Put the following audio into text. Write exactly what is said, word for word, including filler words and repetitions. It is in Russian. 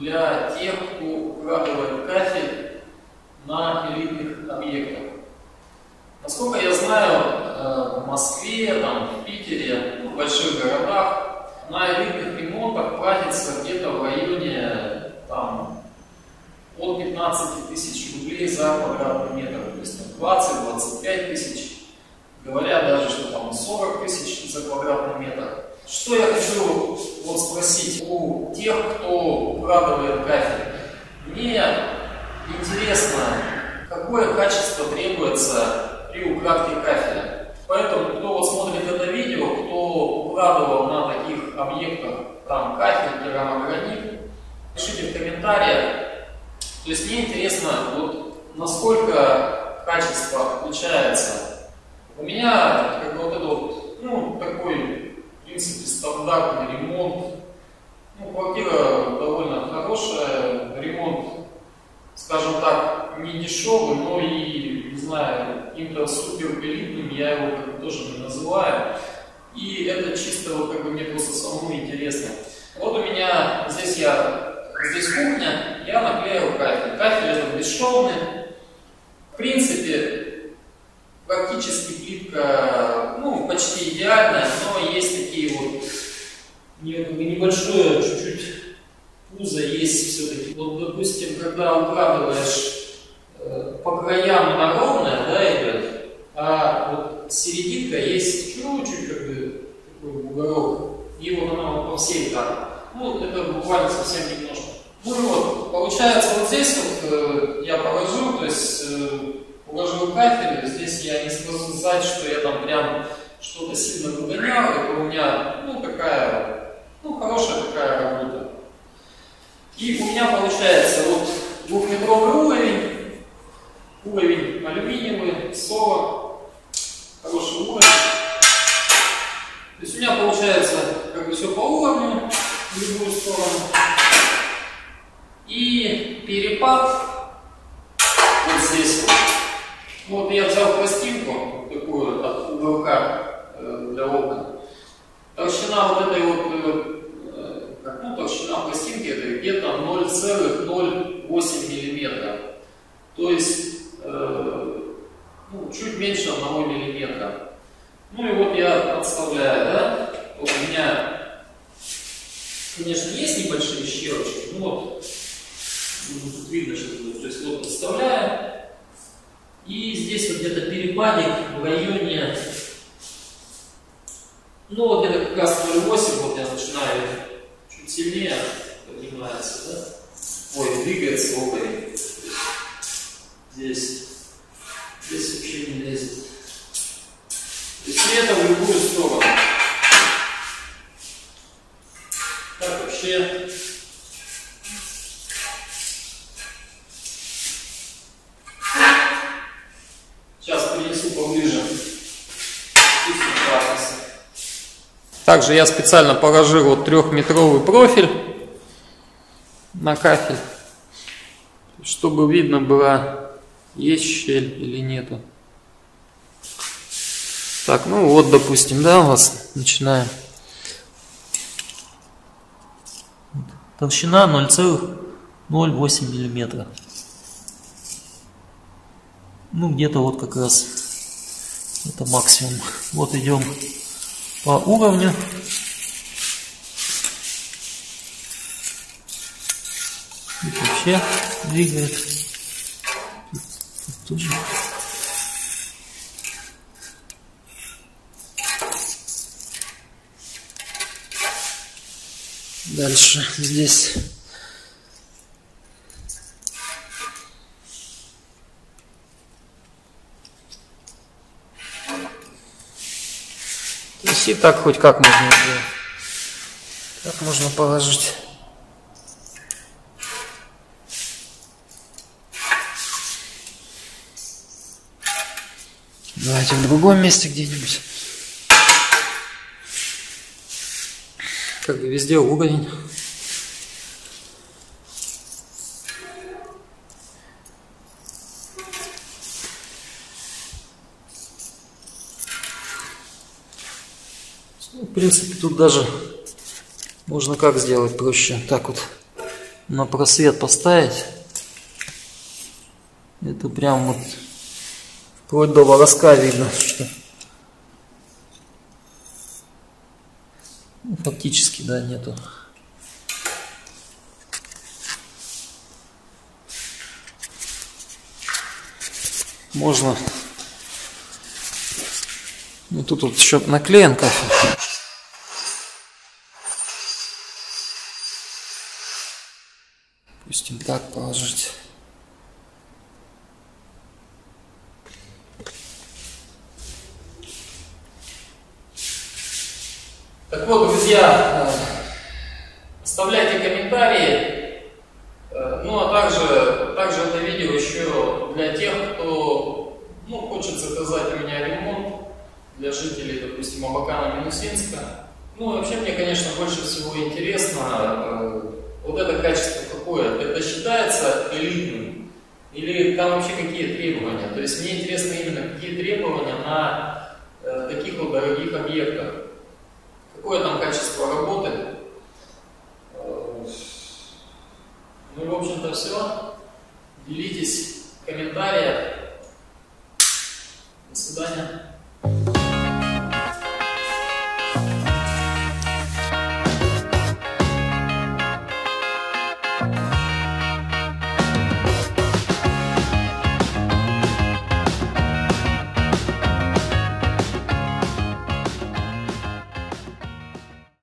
для тех, кто укладывает кафель на элитных объектах. Насколько я знаю, в Москве, там, в Питере, ну, в больших городах на элитных ремонтах платится где-то в районе там, от пятнадцати тысяч рублей за квадратный метр, то есть двадцать — двадцать пять тысяч, говорят даже, что там сорок тысяч за квадратный метр. Что я хочу вот спросить у тех, кто укладывает кафель. Мне интересно, какое качество требуется при укладке кафеля. Поэтому, кто вот смотрит это видео, кто укладывал на таких объектах там кафель, керамогранит, пишите в комментариях. То есть мне интересно, вот насколько качество отличается. У меня как бы вот это вот, ну, такой, в принципе, стандартный ремонт. Ну, квартира довольно хорошая, ремонт, скажем так, не дешевый, но и, не знаю, каким-то супер элитным я его как бы тоже не называю. И это чисто вот как бы мне просто самому интересно. Вот у меня здесь я, здесь кухня, я наклеил кафель. Кафель это бесшовный. В принципе, практически плитка, ну, почти идеальная, но есть такие вот небольшое чуть-чуть пузо есть все-таки. Вот, допустим, когда укладываешь э, по краям она ровная, да, идет, а вот серединка есть чуть-чуть как бы такой бугорок, и вот она вот по всей так. Ну, это буквально совсем немножко. Ну вот, получается, вот здесь вот э, я положил, то есть э, уложил кафель, здесь я не смогу сказать, что я там прям что-то сильно выгонял, это у меня, ну, такая, ну, хорошая такая работа. И у меня получается вот двухметровый уровень, уровень алюминиевый, соло, хороший уровень. То есть у меня получается как бы все по уровню, в любую сторону. И перепад вот здесь вот. Вот я взял пластинку, вот такую от уголка э, для окон. Толщина вот этой вот, э, ну, толщина пластинки это где-то ноль целых ноль восемь миллиметра. То есть э, ну, чуть меньше одного миллиметра. Ну и вот я отставляю, да? Вот у меня, конечно, есть небольшие щелочки, ну вот, тут видно, что то есть вот отставляю. И здесь вот где-то перепадик в районе, ну вот где-то как раз ноль восемь, вот я начинаю чуть сильнее поднимается, да? Ой, двигается уровень. Здесь, здесь вообще не лезет. То есть это в любую сторону. Так вообще. Сейчас принесу поближе. Также я специально положил вот трехметровый профиль на кафель, чтобы видно было, есть щель или нету. Так, ну вот, допустим, да, у вас начинаем. Толщина ноль целых ноль восемь миллиметра. Ну, где-то вот как раз это максимум. Вот идем по уровню. И вообще двигает. Тут, тут тоже. Дальше здесь. То есть и так хоть как можно сделать. Так можно положить. Давайте в другом месте где-нибудь. Как бы везде уровень. Ну, в принципе, тут даже можно как сделать проще. Так вот на просвет поставить. Это прям вот вплоть до волоска видно, что ну, фактически, да, нету. Можно. Ну тут вот еще наклеен кафель. Допустим, так положить. Так вот, друзья, оставляйте комментарии, ну а также, также это видео еще для тех, кто ну, хочет заказать у меня ремонт для жителей, допустим, Абакана, Минусинска. Ну, вообще мне, конечно, больше всего интересно, вот это качество какое, это считается элитным? Или там вообще какие требования? То есть мне интересно именно, какие требования на э, таких вот дорогих объектах. Какое там качество работы? Ну и в общем-то все. Делитесь.